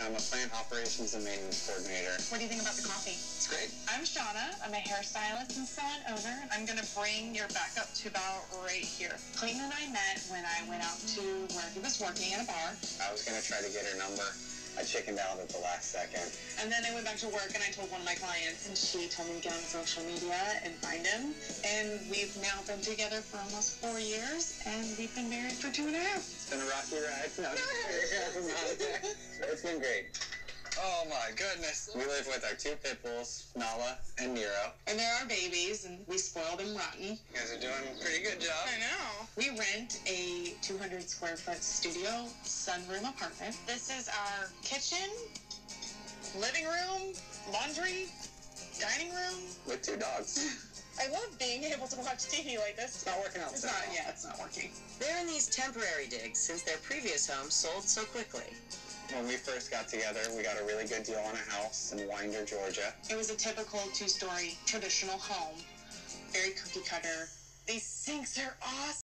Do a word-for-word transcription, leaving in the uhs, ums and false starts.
I'm a plant operations and maintenance coordinator. What do you think about the coffee? It's great. I'm Shauna. I'm a hairstylist and salon owner. I'm going to bring your back up to about right here. Clayton and I met when I went out to where he was working at a bar. I was going to try to get her number. I chickened out at the last second. And then I went back to work and I told one of my clients, and she told me to get on social media and find him. And we've now been together for almost four years, and we've been married for two and a half. It's been a rocky ride. No, it's been great. Oh my goodness. We live with our two pit bulls, Nala and Nero. And they're our babies, and we spoil them rotten. You guys are doing a pretty good job. I know. We rent a two hundred square foot studio sunroom apartment. This is our kitchen, living room, laundry, dining room. With two dogs. I love being able to watch T V like this. It's not working out. It's not, yeah, it's not working. They're in these temporary digs since their previous home sold so quickly. When we first got together, we got a really good deal on a house in Winder, Georgia. It was a typical two-story traditional home, very cookie cutter. These sinks are awesome.